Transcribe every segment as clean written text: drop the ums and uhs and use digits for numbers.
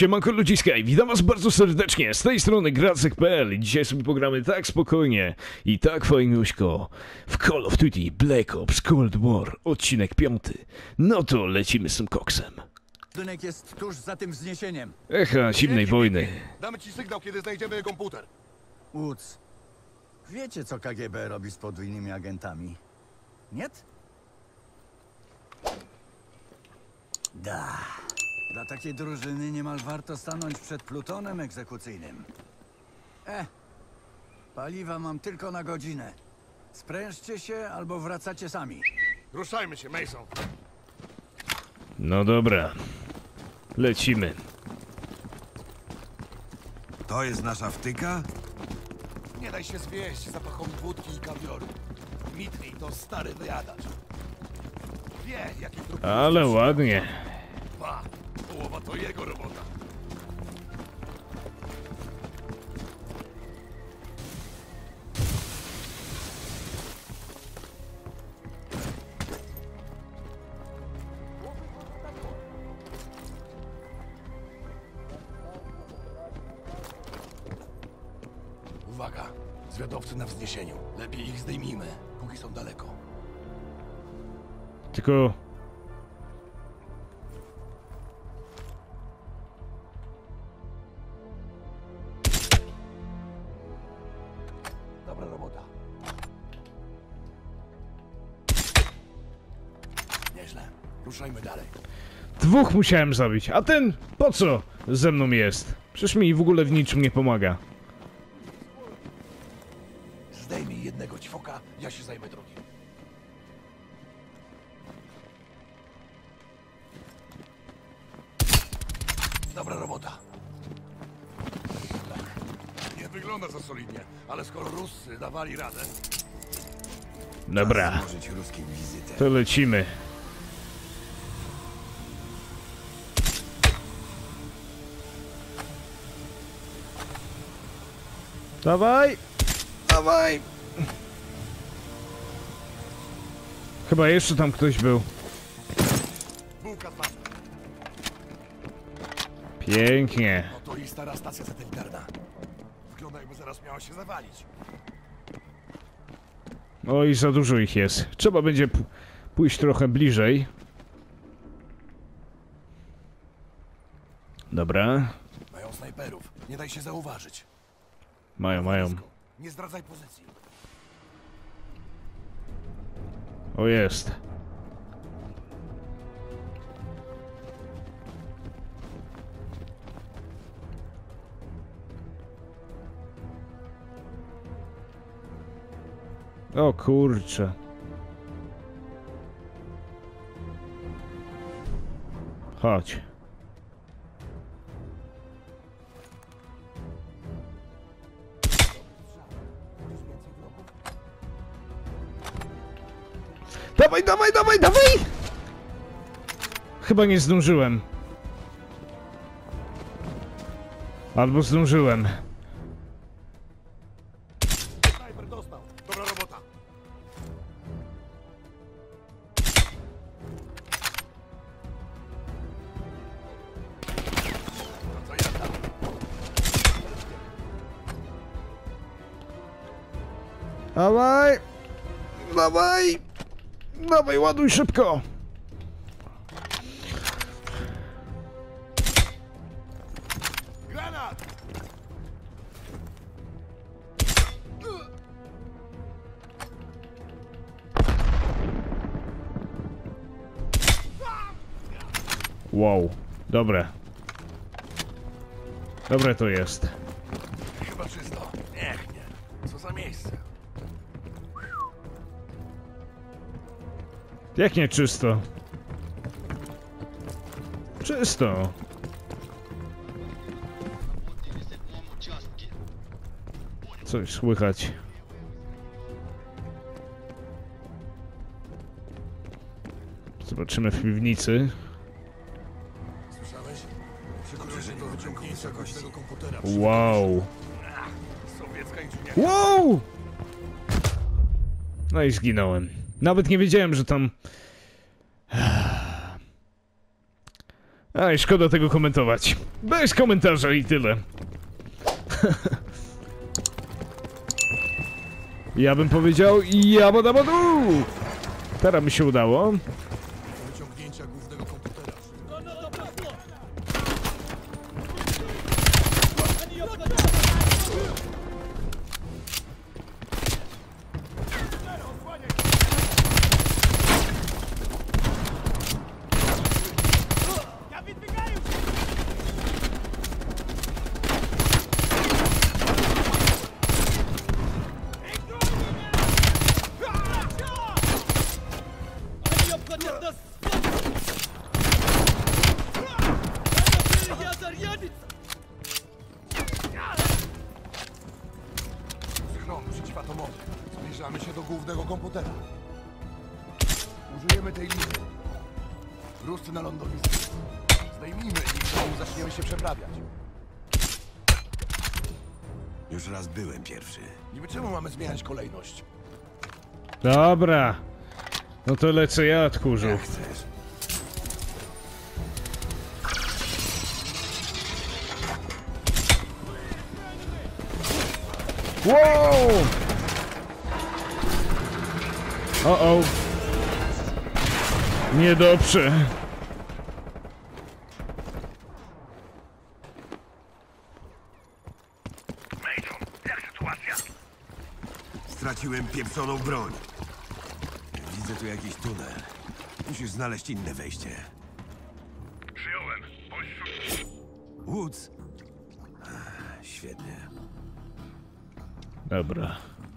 Siemanko ludziska i witam was bardzo serdecznie, z tej strony Gracek.pl i dzisiaj sobie pogramy tak spokojnie i tak fajnuśko w Call of Duty Black Ops Cold War, odcinek 5. No to lecimy z tym koksem. Budynek jest tuż za tym wzniesieniem. Echa zimnej wojny. Damy ci sygnał, kiedy znajdziemy komputer. Woods, wiecie co KGB robi z podwójnymi agentami? Niet? Da. Dla takiej drużyny niemal warto stanąć przed plutonem egzekucyjnym. Paliwa mam tylko na godzinę. Sprężcie się albo wracacie sami. Ruszajmy się, Mason. No dobra, lecimy. To jest nasza wtyka? Nie daj się zwieść zapachowi wódki i kawioru. Dmitrij to stary wyjadacz. Wie, jaki trup... Ale ładnie. Połowa to jego robota. Uwaga, zwiadowcy na wzniesieniu. Lepiej ich zdejmijmy, póki są daleko. Tylko... Dobra robota. Nieźle. Ruszajmy dalej. Dwóch musiałem zabić, a ten po co ze mną jest? Przecież mi w ogóle w niczym nie pomaga. Zdejmij jednego ćwoka, ja się zajmę drugim. Dobra robota. Nie wygląda za solidnie, ale skoro Ruscy dawali radę... Dobra, Złożyć ruskiej wizytę. to lecimy. Dawaj! Dawaj! Chyba jeszcze tam ktoś był. Bułka z masłem. Pięknie. No to i stara stacja satelitarna. Wygląda jakby zaraz miała się zawalić. Oj, za dużo ich jest. Trzeba będzie pójść trochę bliżej. Dobra. Mają snajperów, nie daj się zauważyć. Mają. Nie zdradzaj pozycji. O, jest. O kurczę. Chodź. Dawaj, dawaj, dawaj, dawaj! Chyba nie zdążyłem. Albo zdążyłem. Snajper dostał. Dobra robota. No to jazda. Dawaj! Dawaj! Dawaj, ładuj szybko! Granat! Wow, dobre. Dobre to jest. Chyba czysto. Niech nie. Co za miejsce. Jak nie czysto? Czysto. Coś słychać. Zobaczymy w piwnicy. Słyszałeś? Przykroczy do wyciągnięcia tego komputera. Wow. Sowiecka inżynieria. Wow! No i zginąłem. Nawet nie wiedziałem, że tam Aj, szkoda tego komentować. Bez komentarza i tyle. Ja bym powiedział jabadabadu! Teraz mi się udało. Wyciągnięcia głównego komputera. Schron przeciwatomowy. Zbliżamy się do głównego komputera. Użyjemy tej lizy. Wróżcy na lądowisku. Zdejmijmy ich, zanim zaczniemy się przeprawiać. Już raz byłem pierwszy. Niby czemu mamy zmieniać kolejność? Dobra. No to lecę ja, tchórzu. Jak chcesz. Wow! O. Niedobrze. Straciłem pieprzoną broń. Widzę tu jakiś tunel. Musisz znaleźć inne wejście. Przyjąłem. Bądź Woods? Świetnie. Dobra.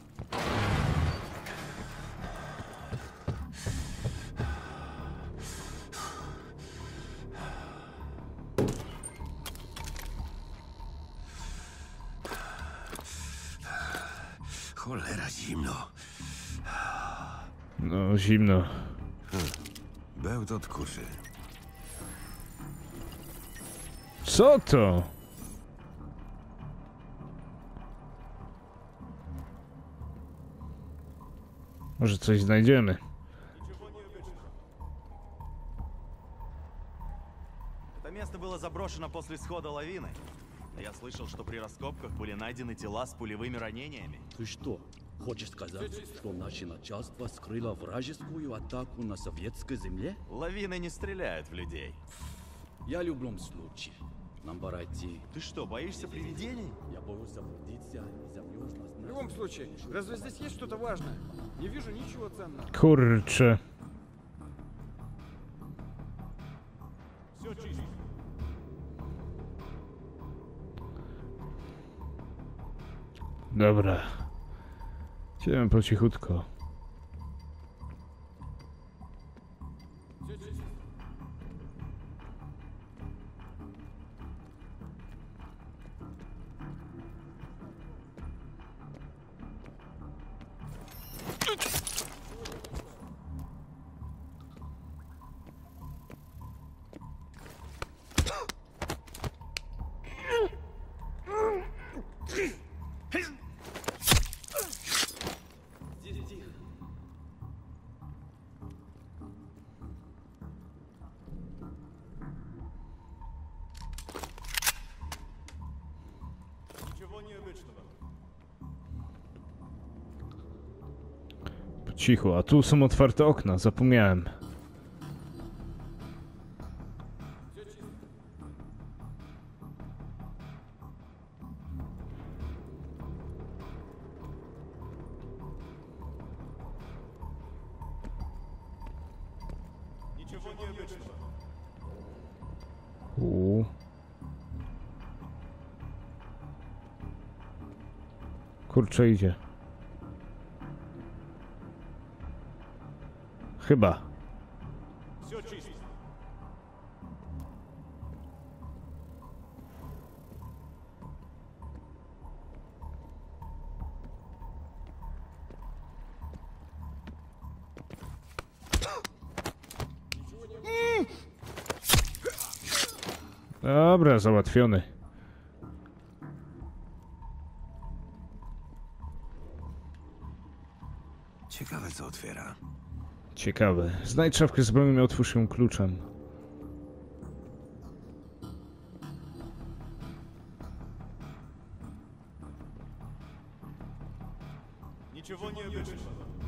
Cholera, zimno. No, zimno. Bełt kuszy. Co to? Może coś znajdziemy. Это место было заброшено после схода лавины. Я слышал, что при раскопках были найдены тела с пулевыми ранениями. Ты что, хочешь сказать, что наше начальство скрыло вражескую атаку на советской земле? Лавины не стреляют в людей. Я в любом случае. Нам пора идти. Ты что, боишься привидений? Я боюсь заблудиться и замерзнуть нас. В любом случае, разве здесь есть что-то важное? Не вижу ничего ценного. Kurczę. Dobra. Idziemy po cichutko. Cicho, a tu są otwarte okna, zapomniałem. Kurczę, idzie. Chyba. Dobra, załatwiony. Ciekawe, co otwiera. Ciekawe. Znajdź szafkę z bronią i otwórz ją kluczem. Ничего необычного.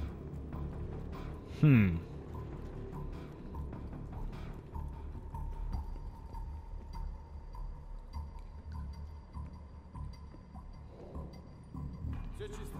Все чисто.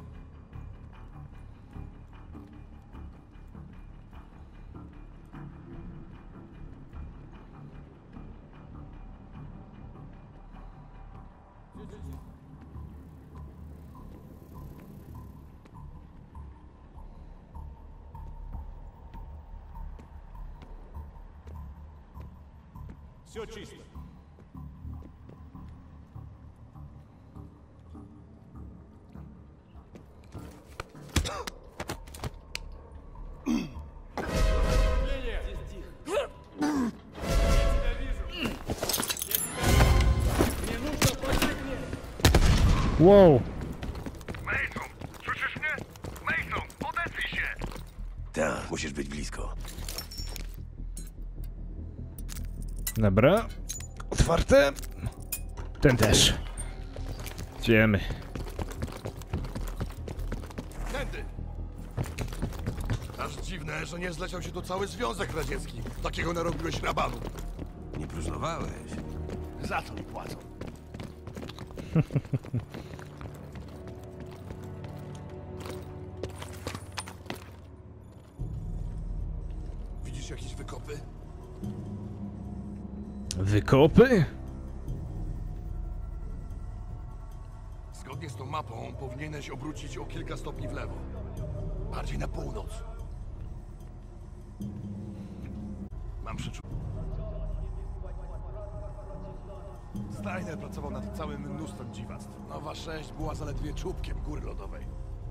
Все чисто. Wow. Mason, słyszysz mnie? Mason, odezwij się! Tak, musisz być blisko. Dobra. Otwarte. Ten też. Idziemy. Tędy! Aż dziwne, że nie zleciał się tu cały Związek Radziecki. Takiego narobiłeś rabanu. Nie próżnowałeś. Za co mi płacą? Widzisz jakieś wykopy? Wykopy? Zgodnie z tą mapą powinieneś obrócić o kilka stopni w lewo. Bardziej na północ. Mam przeczucie. Steiner pracował nad całym mnóstwem dziwactw. Nowa 6 była zaledwie czubkiem góry lodowej.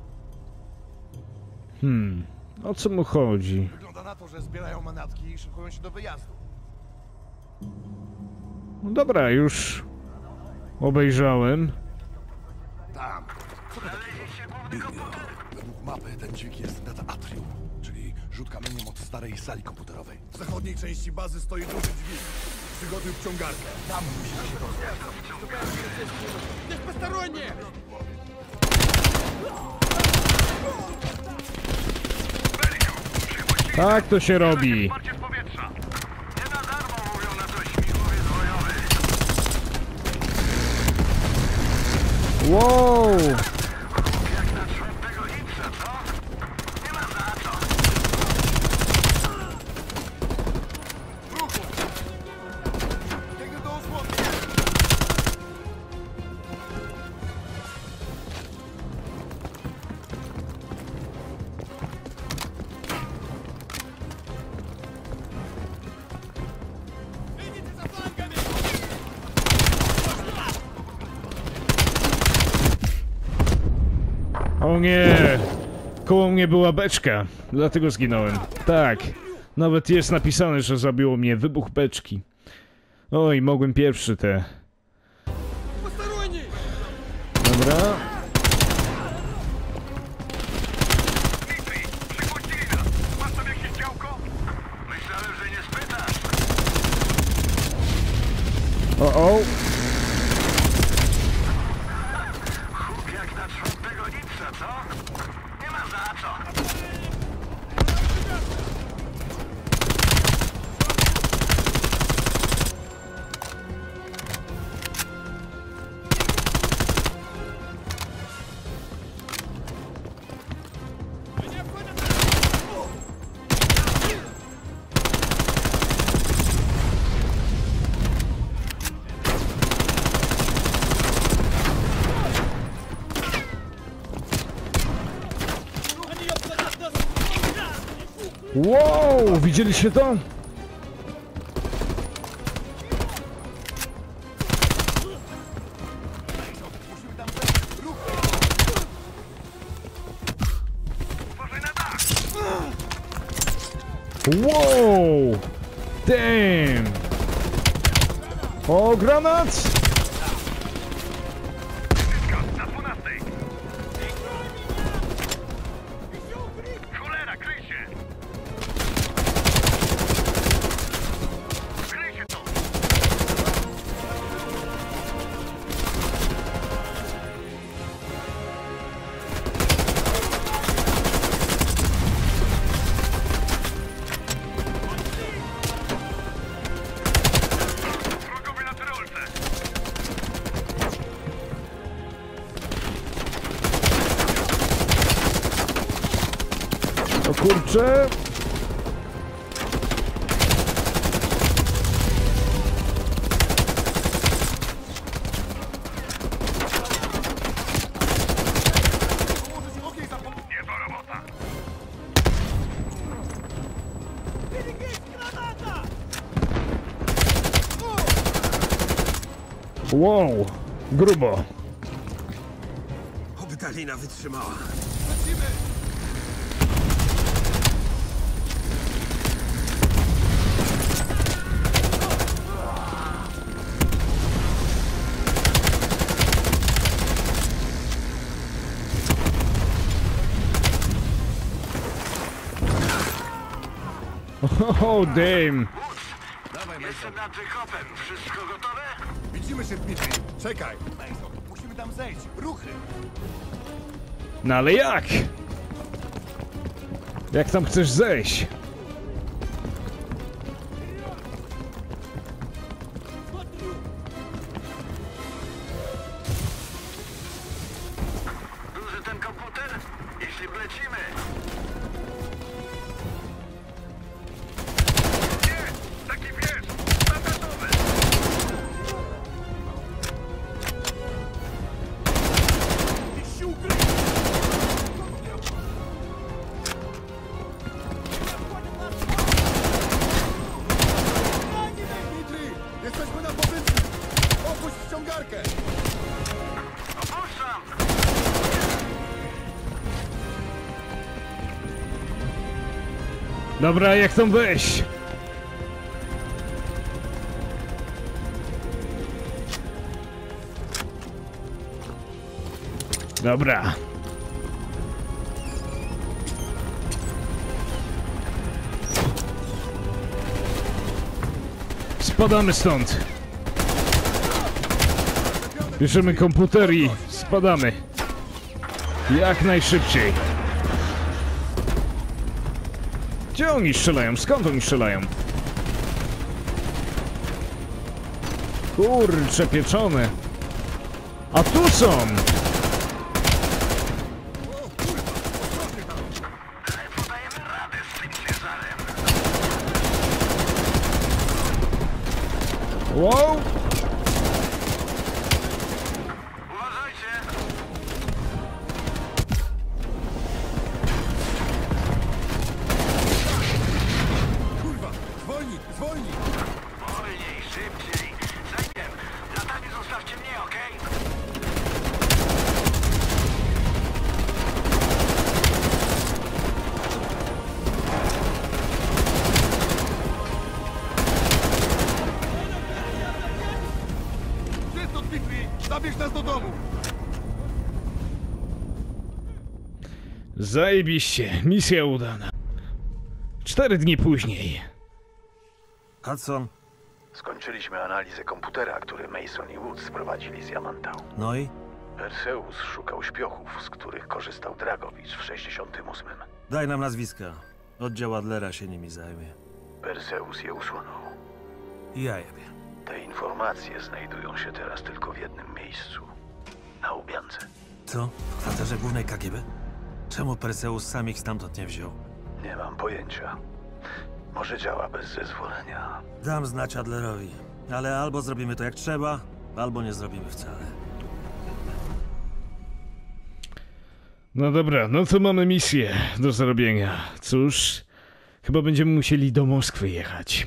O co mu chodzi? Wygląda na to, że zbierają manatki i szykują się do wyjazdu. No dobra, już obejrzałem. Tam. Co to takiego? Według mapy ten dźwig jest nad atrium, czyli rzut kamieniem od starej sali komputerowej. W zachodniej części bazy stoi duży dźwig. Przygotuj wciągarkę. Tam musimy się rozwiązać. Здесь посторонние! Tak to się robi. Wsparcie z powietrza! Nie na darmo mówią na to śmigłowiec bojowy. Wow! Jak na czwartego lipca, co? Nie ma za co. Ruchu! Biegnę do osłony. O nie! Koło mnie była beczka, dlatego zginąłem. Tak, nawet jest napisane, że zabiło mnie wybuch beczki. Oj, mogłem pierwszy te. Посторонние! Dobra. Dmitri, przypuścili nas. Masz tam jakieś działko? Myślałem, że nie spytasz. O. Huk jak na czwartego lipca, co? Nie ma za co. Wow, widzieliście to? Uważaj na dach. Wow! Damn! O, granat! Wycieczka na 12. Cholera, kryj się. Kryj się to. O kurczę! Niezła robota. Wow! Grubo! Oby ta lina wytrzymała. Oh, damn! Jestem nad wykopem. Wszystko gotowe? Widzimy się, Dmitri. Czekaj. Musimy tam zejść. Ruchy. No ale jak? Jak tam chcesz zejść? Duży ten komputer? Jeśli wlecimy. Nie! Taki wiesz! Standardowy! Dmitri, jesteśmy na pozycji. Opuść ściągarkę. Opuszczam! Dobra, jak tam wejść? Dobra. Spadamy stąd. Bierzemy komputer i spadamy. Jak najszybciej. Gdzie oni strzelają? Skąd oni strzelają? Kurcze pieczone. A tu są! Podajemy radę z tym ciężarem. Wow! Uważajcie! Kurwa, zwolnij, zwolnij. Wolniej, szybciej! Zajmiem! Latanie zostawcie mnie, okej? Gdzie to, Dmitri? Zabierz nas do domu. Zajebiście, misja udana. 4 dni później. Hudson. Skończyliśmy analizę komputera, który Mason i Woods sprowadzili z Yamantau. No i? Perseus szukał śpiochów, z których korzystał Dragowicz w 68. Daj nam nazwiska. Oddział Adlera się nimi zajmie. Perseus je usunął. I ja jebie. Te informacje znajdują się teraz tylko w jednym miejscu. Na Łubiance. Co? W kwaterze głównej KGB? Czemu Perseus sam ich stamtąd nie wziął? Nie mam pojęcia. Może działa bez zezwolenia. Dam znać Adlerowi. Ale albo zrobimy to jak trzeba, albo nie zrobimy wcale. No dobra, no to mamy misję do zrobienia. Cóż, chyba będziemy musieli do Moskwy jechać.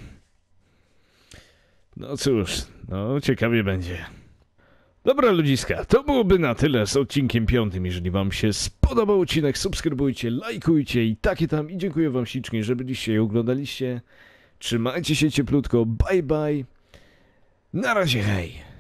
No cóż, no ciekawie będzie. Dobra ludziska, to byłoby na tyle z odcinkiem 5. Jeżeli wam się spodobał odcinek, subskrybujcie, lajkujcie i takie tam. I dziękuję wam ślicznie, że byliście i oglądaliście. Trzymajcie się cieplutko, bye bye. Na razie, hej.